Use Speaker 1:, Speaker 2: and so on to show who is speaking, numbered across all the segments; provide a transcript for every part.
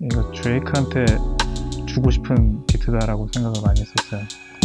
Speaker 1: 이거 드레이크한테 주고 싶은 비트다라고 생각을 많이 했었어요.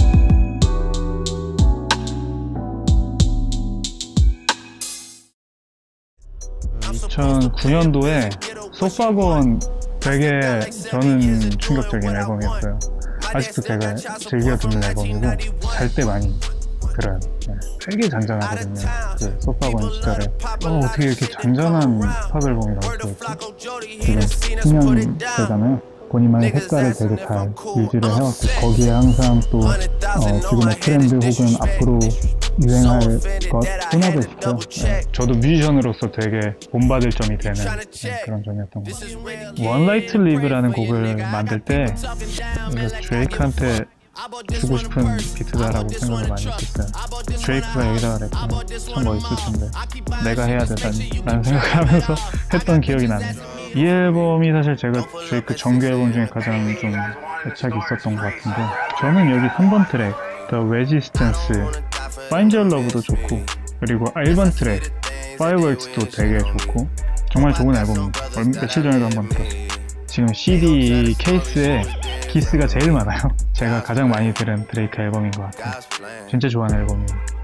Speaker 1: 2009년도에 소파건 되게 저는 충격적인 앨범이었어요. 아직도 제가 즐겨 듣는 앨범이고 잘 때 많이 들어요. 네. 되게 잔잔하거든요. 그 소파건 시절에 어떻게 이렇게 잔잔한 팝 앨범이 나올 수가 있지? 지금 10년대잖아요. 본인만의 색깔을 되게 잘 유지를 해왔고 거기에 항상 또 지금의 트렌드 혹은 앞으로 유행할 것 혼합을 시켜. 네. 저도 뮤지션으로서 되게 본받을 점이 되는 그런 점이었던 것 같아요. One Light to Live라는 곡을 만들 때 이거 드레이크한테 주고 싶은 비트다라고 생각을 많이 했었어요. 드레이크가 여기다가 랩하면 참 멋있을 텐데 내가 해야 되다니 라는 생각을 하면서 했던 기억이 나네요. 이 앨범이 사실 제가 드레이크 정규 앨범 중에 가장 좀 애착이 있었던 것 같은데 저는 여기 3번 트랙 The Resistance, Find Your Love도 좋고 그리고 1번 트랙 Fireworks도 되게 좋고 정말 좋은 앨범입니다. 며칠 전에도 한번 들었어요. 지금 CD 케이스에 기스가 제일 많아요. 제가 가장 많이 들은 드레이크 앨범인 것 같아요. 진짜 좋아하는 앨범이에요.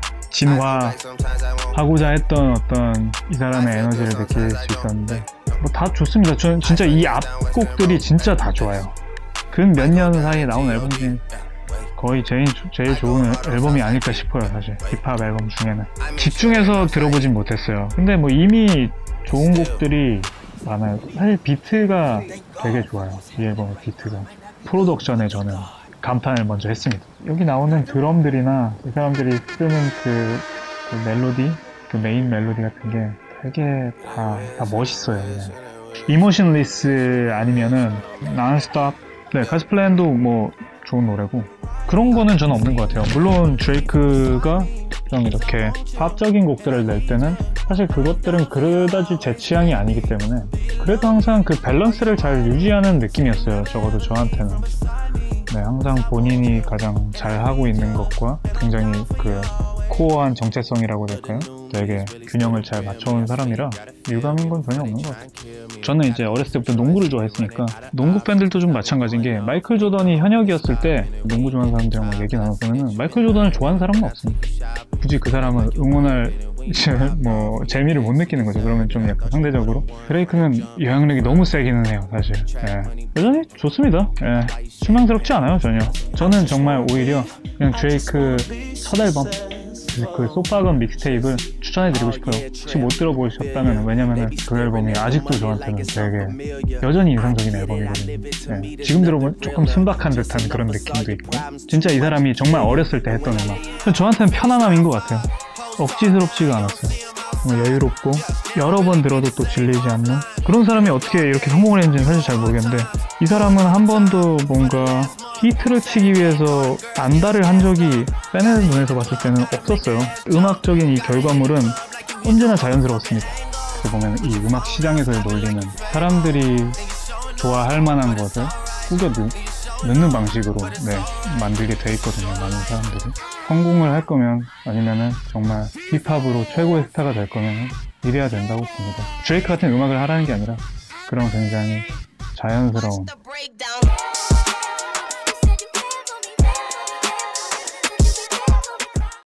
Speaker 1: 진화하고자 했던 어떤 이 사람의 에너지를 느낄 수 있었는데 뭐 다 좋습니다. 저는 진짜 이 앞곡들이 진짜 다 좋아요. 근 몇 년 사이에 나온 앨범 중에 거의 제일 좋은 앨범이 아닐까 싶어요. 사실 힙합 앨범 중에는 집중해서 들어보진 못했어요. 근데 뭐 이미 좋은 곡들이 많아요. 사실 비트가 되게 좋아요. 이 앨범의 비트가 프로덕션에 저는 감탄을 먼저 했습니다. 여기 나오는 드럼들이나 이 사람들이 쓰는 그 멜로디, 그 메인 멜로디 같은 게 되게 다 멋있어요. 이모션리스 아니면은 Non-Stop, 네, 가스플랜도 뭐 좋은 노래고 그런 거는 저는 없는 것 같아요. 물론 드레이크가 좀 이렇게 팝적인 곡들을 낼 때는 사실 그것들은 그다지 제 취향이 아니기 때문에 그래도 항상 그 밸런스를 잘 유지하는 느낌이었어요. 적어도 저한테는. 네, 항상 본인이 가장 잘하고 있는 것과 굉장히 그 코어한 정체성이라고 될까요? 되게 균형을 잘 맞춰온 사람이라 유감인 건 전혀 없는 것 같아요. 저는 이제 어렸을 때부터 농구를 좋아했으니까 농구 팬들도 좀 마찬가지인 게 마이클 조던이 현역이었을 때 농구 좋아하는 사람들이랑 막 얘기 나눠보면 마이클 조던을 좋아하는 사람은 없습니다. 굳이 그 사람을 응원할 뭐 재미를 못 느끼는 거죠. 그러면 좀 약간 상대적으로 드레이크는 영향력이 너무 세기는 해요. 사실 여전히 좋습니다. 실망스럽지 않아요. 전혀. 저는 정말 오히려 그냥 드레이크 첫 앨범 그 소파건 믹스테이프를 추천해드리고 싶어요. 혹시 못 들어보셨다면 왜냐면은 그 앨범이 아직도 저한테는 되게 여전히 인상적인 앨범이거든요. 지금 들어보면 조금 순박한 듯한 그런 느낌도 있고 진짜 이 사람이 정말 어렸을 때 했던 음악 저한테는 편안함인 것 같아요. 억지스럽지가 않았어요. 정말 여유롭고 여러 번 들어도 또 질리지 않는 그런 사람이 어떻게 이렇게 성공을 했는지는 사실 잘 모르겠는데 이 사람은 한 번도 뭔가 히트를 치기 위해서 안달을 한 적이 팬의 눈에서 봤을 때는 없었어요. 음악적인 이 결과물은 언제나 자연스러웠습니다. 그래서 보면 이 음악 시장에서의 논리는 사람들이 좋아할 만한 것을 꾸겨 넣는 방식으로 만들게 돼 있거든요. 많은 사람들이 성공을 할 거면 아니면은 정말 힙합으로 최고의 스타가 될 거면 이래야 된다고 봅니다. 드레이크 같은 음악을 하라는 게 아니라 그런 굉장히 자연스러운